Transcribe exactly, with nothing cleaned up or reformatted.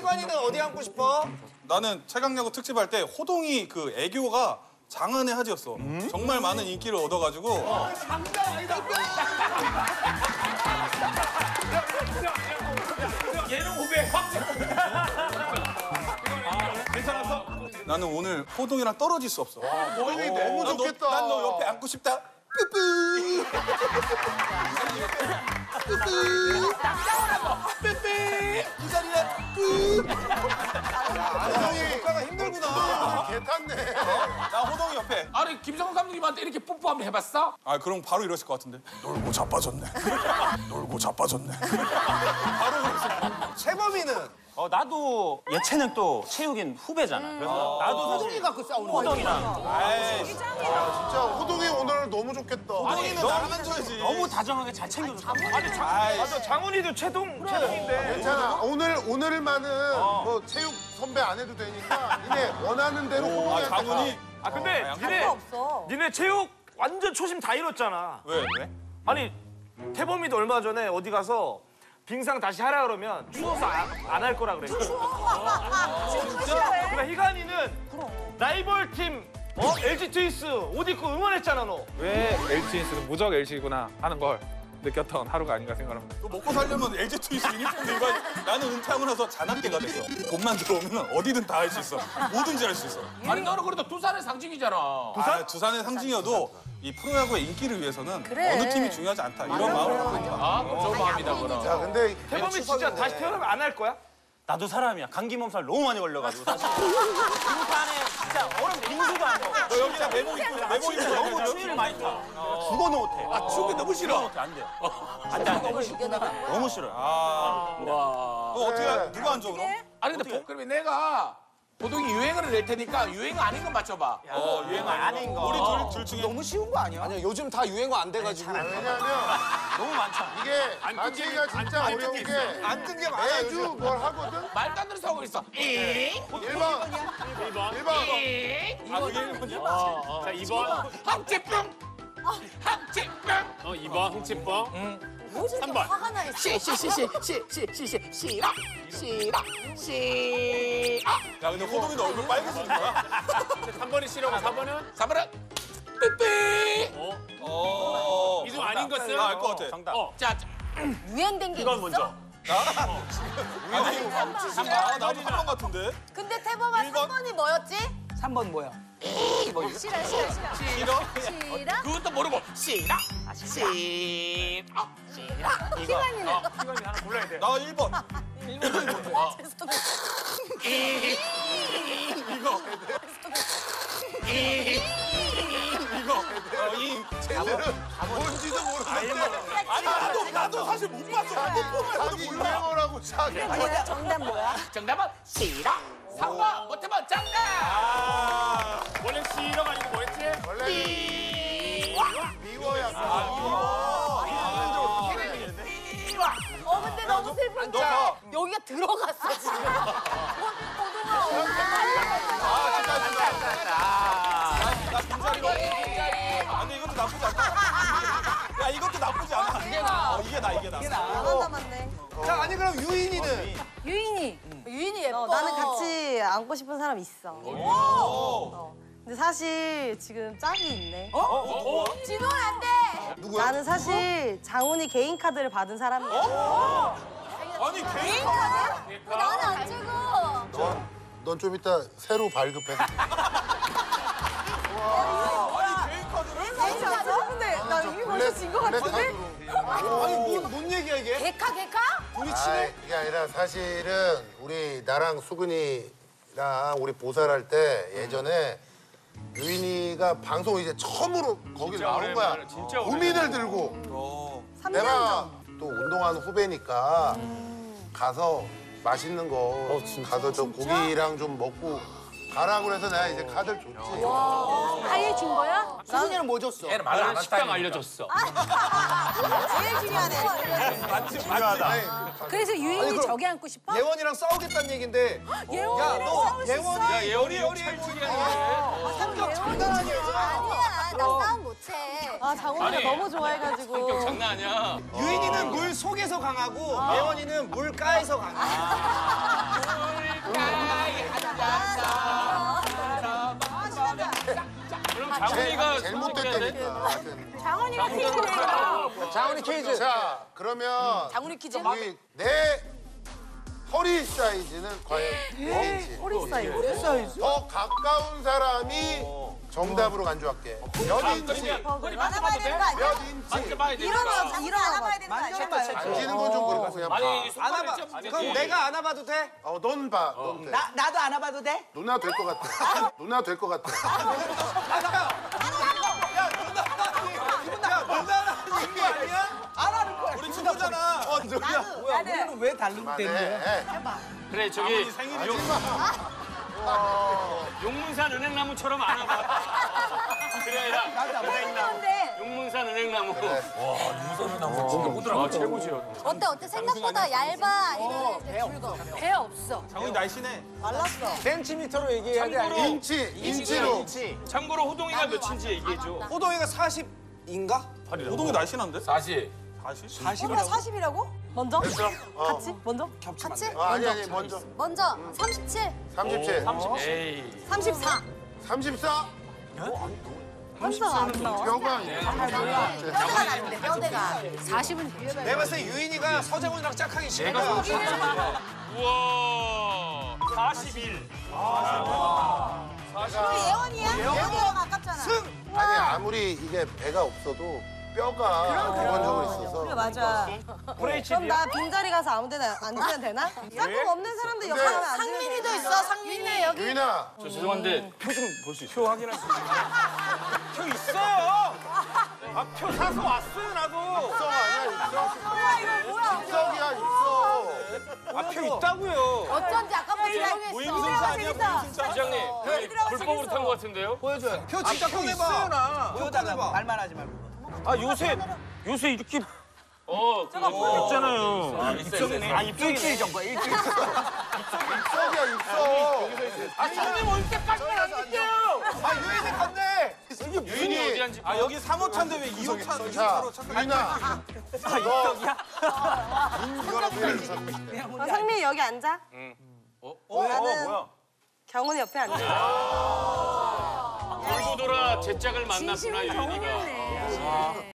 희관이는 어디 앉고 싶어? 나는 최강야구 특집할 때 호동이 그 애교가 장안의 하지였어. 음? 정말 많은 인기를 얻어가지고. 어, 장난 아니다. 얘는 후배 확. 괜찮았어? 나는 오늘 호동이랑 떨어질 수 없어. 호동이 너무 좋겠다. 난 너 옆에 앉고 싶다. 뿌뿌. 뿌뿌. 뿌뿌. 이 자리에 뿌. 호동이 오빠가 힘들구나. 개 탔네. 나 호동이 옆에. 아니 김성훈 감독님한테 이렇게 뽀뽀 한번 해봤어? 아 그럼 바로 이러실 것 같은데. 놀고 자빠졌네. 놀고 자빠졌네. 바로 이러실. 최범이는? 어 나도 예체능 또 체육인 후배잖아. 그래서 나도 호동이 갖고 싸우는 거야. 호동이랑. 아이. 진짜 호동이 오늘 너무 좋겠다. 호동이는 나랑 앉아야지. 너무 다정하게 잘 챙겨줬어. 아니 장, 맞아 장훈이도 최동 최동인데. 괜찮아. 오늘 오늘만은 뭐 체육 선배 안 해도 되니까 니네 원하는 대로 아 호동이한테 장훈이. 아 근데 니네 없어. 니네 체육 완전 초심 다 잃었잖아. 왜? 왜? 아니 태범이도 얼마 전에 어디 가서 빙상 다시 하라 그러면 추워서 안 할 거라 그랬어. 싫어해. 그러니까 희관이는 라이벌 팀 어? 엘지 트윈스 옷 입고 응원했잖아 너. 왜 엘지에서는 무적 엘지구나 하는 걸 느꼈던 하루가 아닌가 생각합니다. 너 먹고 살려면 엘지 트윈스 유니폼 입어. 나는 은퇴하고 나서 잔악계가 됐어. 돈만 들어오면 어디든 다 할 수 있어. 뭐든지 할 수 있어. 아니 너는 그래도 두산의 상징이잖아. 두산? 아, 두산의 상징이어도 이 프로야구의 인기를 위해서는 그래. 어느 팀이 중요하지 않다. 이런 마음을 갖고 있다. 아, 저 마음이다 그럼. 야 근데 태범이 진짜 다시 태어나면 안 할 거야? 나도 사람이야. 감기 몸살 너무 많이 걸려가지고 사실. 빙판에 진짜 얼음 빙수도 안 먹어. 너 여기다 메모 입고 메모 입고 너무 추위를 많이 타. 죽어도 못해. 아 추운 게 너무 싫어. 못해 안 돼. 안 돼, 안 돼. 너무 싫어요. 아, 와. 너 어떻게 해? 누가 안 줘, 그럼? 아니 근데 보, 그러면 내가 보통이 유행어를 낼 테니까 유행어 아닌 건 맞춰봐. 어, 유행 아닌 거. 우리 둘, 둘 중에. 너무 쉬운 거 아니야? 아니야, 요즘 다 유행어 안 돼가지고. 왜냐면 너무 많잖아. 이게 맞히기가 진짜 어려운 게 안 뜬 게 많아, 매주 요즘. 뭘 하거든? 말도 안 되는 사고 있어. 일 번. 일 번. 아, 그게 일 번이야? 자, 이 번. 황제병. 황제병. 어, 이 번 홍치뻥. 요즘 또 화가 나 있어. 시시시시시시시시 싫어 싫어 싫어. 야, 근데 호동이도 얼굴 빨개지는 거야? 삼 번이 싫어고 사 번은? 사 번은 삐삐. 어. 어. 이중 아닌 것은? 나 알 것 같아. 정답. 어. 자, 자, 유행된 게 이건 있어? 먼저. 아니, 나, 나도 한 번 같은데? 근데 태범아 일 번. 삼 번이 뭐였지? 삼 번 뭐야? 싫어 싫어 싫어. 싫어? 싫어? 그것도 모르고 싫어 싫어 싫어. 희관이는? 시간이 하나 골라야 돼. 나 일 번. 이거. 이거. 어, 이. 뭔지도 모르는데 아니, 나도, 나도 사실 못 봤어. 한번 보면 자기 유행어라고 자기 뭐야? 정답 뭐야? 정답은 싫어. 삼 번 못해봐 정답. 아. 원래 싫어가 아니고 뭐였지? 원래 미워야 어 근데 너무 슬픈 게 너 여기가 들어갔어 지금. 호동아 아, 진짜, 진짜. 나 빈자리로. 아니, 이것도 나쁘지 않다. 야, 이것도 나쁘지 않아. 이게 나. 어, 이게 나, 이게 나. 안 남았네. 자, 아니 그럼 유인이는? 유인이. 유인이 예뻐. 어, 나는 같이 안고 싶은 사람 있어. 어. 근데 사실 지금 짝이 있네. 진호는 안 돼. 누구야? 나는 사실 장훈이 개인 카드를 받은 사람이야. 아니, 개인 왜 나는 안 주고. 넌 좀 이따 새로 발급해. 아니, 개인 카드를? 개인 카드? 근데 나 이미 벌써 진 것 같은데? 아니 뭔, 뭔 얘기야 이게? 개카 개카? 둘이 아, 친해? 그게 아니라 사실은 우리 나랑 수근이랑 우리 보살할 때 예전에 유인이가 방송 이제 처음으로 거기 나온 거야. 오랜만에, 진짜 고민을 들고 어. 삼 년 내가 전. 또 운동하는 후배니까 가서 맛있는 거 가서 저 고기랑 좀 먹고 가라고 그래서 내가 이제 카드를 줬지. 아예 준 거야? 수근이는 뭐 줬어? 얘는 말을 안 나는 식당 한다니까. 알려줬어. 제일 중요하네. 중요하다. 그래서 유인이 저기 앉고 싶어? 예원이랑 싸우겠다는 얘긴데. 예원이랑 야, 너 싸울 수 예원이 있어? 예원이 예원이 일찍이야. 성격 장난 아니야. 아니야, 나 싸움 못해. 아 장훈이가 아니. 너무 좋아해가지고. 장난 아니야. 유인이는 물 속에서 강하고 예원이는 물가에서 강해. 장훈이가 제일 못됐다니까. 하여튼. 장훈이가 퀴즈네요. 장훈이 퀴즈. 자, 그러면 장훈이 퀴즈. 우리 내 허리 사이즈는 과연 몇인지. 허리 사이즈. 더 가까운 사람이 정답으로 간주할게. 몇 인치? 허리 만져봐도 돼? 몇 인치? 만져봐야 돼. 일어나, 일어나. 알아봐야 되는 거 아니야? 만지는 건 좀 그렇고 그냥 봐. 아니, 안아봐. 그럼 내가 안아봐도 돼? 어, 넌 봐. 넌 돼. 나, 나도 안아봐도 돼? 누나 될 것 같아. 누나 될 것 같아. 우리 친구잖아. 어, 누구야? 나는. 왜 다른 네. 그래, 저기 용, 용문산 은행나무처럼 안아봐. 그래, 야. 근데 용문산 은행나무. 아, 최고지요. 어때 어때 생각보다 얇아 아니면 이제 굵어? 배 없어. 장훈이 날씬해. 센티미터로 얘기해야 돼? 아니면 인치, 인치로. 참고로 호동이가 몇인지 얘기해줘. 호동이가 사십인가? 호동이 날씬한데? 사십. 오빠 사십이라고? 먼저? 같이? 먼저? 같이? 어, 아니, 아니, 먼저. 먼저 삼십칠, 삼십칠. 에이. 삼십사. 삼십사. 한자가 안 나와. 뼈가 뼈대가 나는데 뼈대가. 사십은 내가 봤을 때 유인이가 서재훈이랑 짝하기 싫어. 우와. 사십일. 우리 예원이야? 예원이가 가깝잖아. 아니, 아무리 이게 배가 없어도 뼈가 기본적으로 있어서. 그래, 맞아. 그럼 나 빈자리 가서 아무 데나 앉으면 되나? 짝꿍 없는 사람들 옆에 가면 앉으면 상민이도 되나? 있어, 상민이. 여기. 유인아, 저 죄송한데 표 좀 볼 수 있어요? 표 확인할 수 있어요. 표 있어요. 아, 표 사서 왔어요, 나도. 입성 아니야, 입성? 뭐야, 이거 뭐야? 입성이야, 입성. 아, 표 있다고요. 어쩐지 아까부터 조용했어. 무임승차 아니야, 무임승차? 부장님, 여기 불법으로 탄 것 같은데요? 보여줘요. 표 진짜 꺼내봐. 나. 보여달라고. 말만 하지 말고. 아, 요새, 요새 이렇게 어, 그거 있잖아요. 아, 입성이네. 아, 입술끼리 정도. 입성이야, 입성. 아, 손님 올 때까지만 안 될게요. 아, 유인이 갔네. 유인이 어디 앉지? 아, 여기 삼 호차인데 왜 이 호차? 자, 유인아. 아, 입덕이야? 이거라도 해야지, 자꾸. 어, 상민이 여기 앉아. 어, 나는 뭐야? 경훈이 옆에 앉아. 돌고 돌아 제 짝을 만났구나, 유인이가.